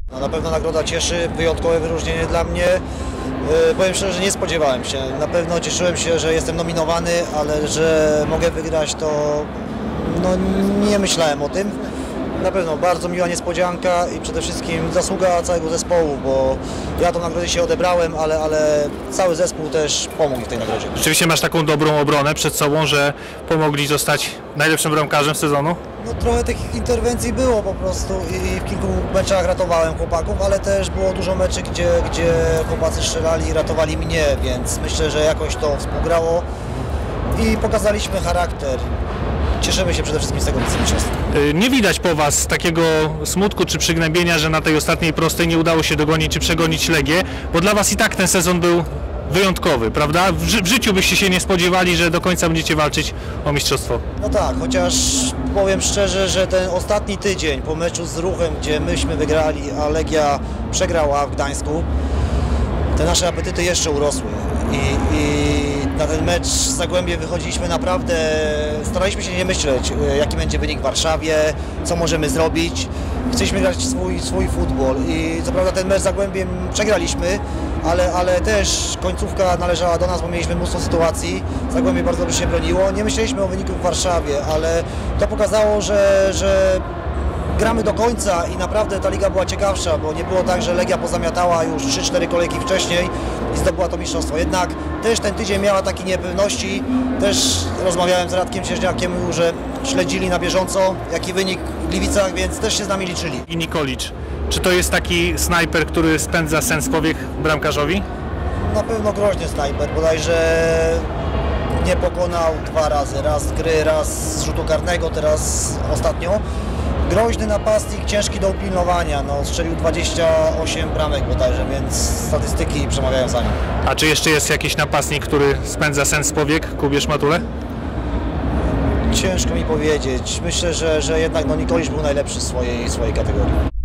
No, na pewno nagroda cieszy, wyjątkowe wyróżnienie dla mnie. Powiem szczerze, że nie spodziewałem się. Na pewno cieszyłem się, że jestem nominowany, ale że mogę wygrać, to no, nie myślałem o tym. Na pewno bardzo miła niespodzianka i przede wszystkim zasługa całego zespołu, bo ja tą nagrodę się odebrałem, ale cały zespół też pomógł w tej nagrodzie. Rzeczywiście masz taką dobrą obronę przed sobą, że pomogli zostać najlepszym bramkarzem sezonu? No, trochę tych interwencji było po prostu i w kilku meczach ratowałem chłopaków, ale też było dużo meczy, gdzie chłopacy strzelali i ratowali mnie, więc myślę, że jakoś to współgrało i pokazaliśmy charakter. Cieszymy się przede wszystkim z tego mistrzostwa. Nie widać po Was takiego smutku czy przygnębienia, że na tej ostatniej prostej nie udało się dogonić czy przegonić Legię, bo dla Was i tak ten sezon był wyjątkowy, prawda? W życiu byście się nie spodziewali, że do końca będziecie walczyć o mistrzostwo. No tak, chociaż powiem szczerze, że ten ostatni tydzień po meczu z Ruchem, gdzie myśmy wygrali, a Legia przegrała w Gdańsku, te nasze apetyty jeszcze urosły i na ten mecz z Zagłębiem wychodziliśmy naprawdę, staraliśmy się nie myśleć, jaki będzie wynik w Warszawie, co możemy zrobić. Chcieliśmy grać swój futbol i co prawda ten mecz z Zagłębiem przegraliśmy, ale też końcówka należała do nas, bo mieliśmy mnóstwo sytuacji. Zagłębie bardzo dobrze się broniło. Nie myśleliśmy o wyniku w Warszawie, ale to pokazało, że gramy do końca i naprawdę ta liga była ciekawsza, bo nie było tak, że Legia pozamiatała już 3-4 kolejki wcześniej i zdobyła to mistrzostwo. Jednak też ten tydzień miała takie niepewności. Też rozmawiałem z Radkiem Cieżniakiem, że śledzili na bieżąco, jaki wynik w Gliwicach, więc też się z nami liczyli. I Nikolić, czy to jest taki snajper, który spędza sen z powiek bramkarzowi? Na pewno groźny snajper, bodajże nie pokonał 2 razy. Raz z gry, raz z rzutu karnego, teraz ostatnio. Groźny napastnik, ciężki do upilnowania, no, strzelił 28 bramek bodajże, więc statystyki przemawiają za nim. A czy jeszcze jest jakiś napastnik, który spędza sen z powiek, Kubierz Matule? Ciężko mi powiedzieć. Myślę, że jednak Nikolić był najlepszy w swojej kategorii.